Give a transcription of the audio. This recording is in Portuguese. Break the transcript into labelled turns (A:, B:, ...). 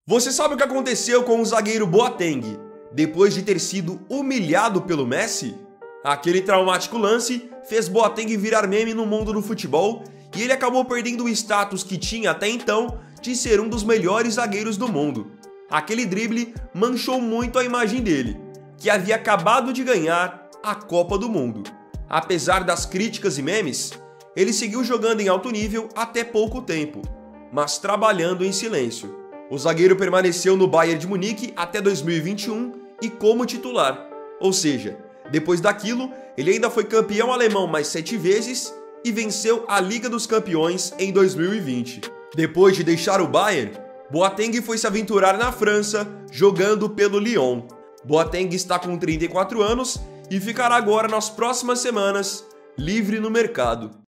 A: Você sabe o que aconteceu com o zagueiro Boateng depois de ter sido humilhado pelo Messi? Aquele traumático lance fez Boateng virar meme no mundo do futebol e ele acabou perdendo o status que tinha até então de ser um dos melhores zagueiros do mundo. Aquele drible manchou muito a imagem dele, que havia acabado de ganhar a Copa do Mundo. Apesar das críticas e memes, ele seguiu jogando em alto nível até pouco tempo, mas trabalhando em silêncio. O zagueiro permaneceu no Bayern de Munique até 2021 e como titular, ou seja, depois daquilo, ele ainda foi campeão alemão mais 7 vezes e venceu a Liga dos Campeões em 2020. Depois de deixar o Bayern, Boateng foi se aventurar na França, jogando pelo Lyon. Boateng está com 34 anos e ficará agora nas próximas semanas livre no mercado.